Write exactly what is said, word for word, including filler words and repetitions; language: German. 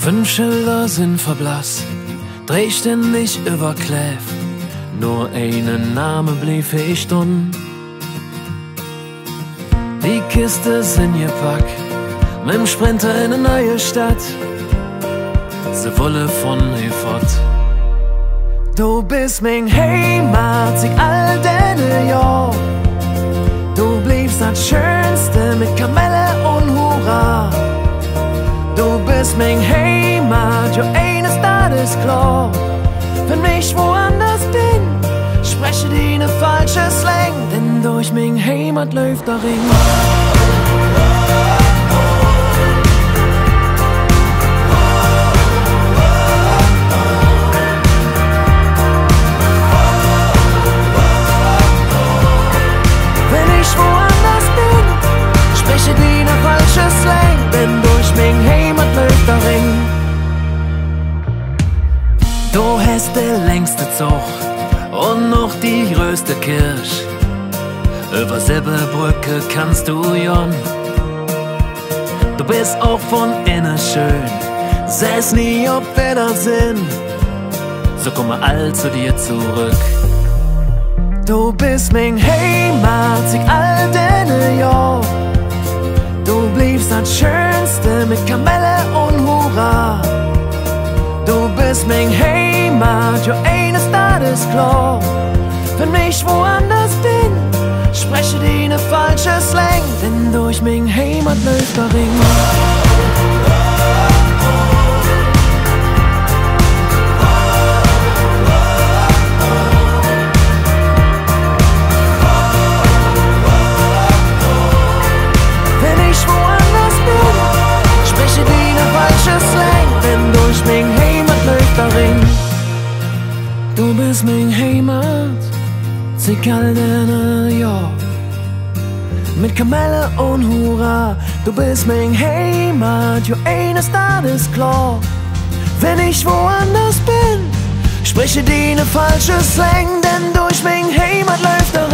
Fünf Schilder sind verblasst, dreh ständig über Kläf. Nur einen Name blieb für ich stumm. Die Kiste sind gepackt, mit'm Sprinter in eine neue Stadt. Sie wolle von hier fort. Du bist mein Heimat, sieht all deine Jahr. Du bliebst das Schönste mit Kamelle und Hurra. Du bist mein Heimat, jo eines Tages klar. Wenn ich woanders bin, spreche die ne falsche Slang, denn durch mein Heimat läuft der Ring. Wenn ich woanders bin, spreche die ne falsche Slang, denn durch mein Heimat läuft der Ring. Du hast die längste Zug und noch die größte Kirsch. Über Silberbrücke kannst du jon. Du bist auch von innen schön, seh's nie ob Wiedersehen. So komme all zu dir zurück. Du bist mein Heimat, sieht all deine Jahr. Du bliebst das Schönste mit Kamelle und Hurra. Du bist mein Heimat, jo eines Tages klar. Wenn ich woanders bin, spreche die ne falsche Slang, denn durch mein Heimat läuft der Ring. Wenn ich woanders bin, spreche die ne falsche Slang, denn durch mein Heimat läuft der Ring. Du bist mein Heimat, sieht all deine Jahr. Mit Kamelle und Hurra, du bist mein Heimat, jo eines Tages klar. Wenn ich woanders bin, spreche die ne falsche Slang, denn durch mein Heimat läuft der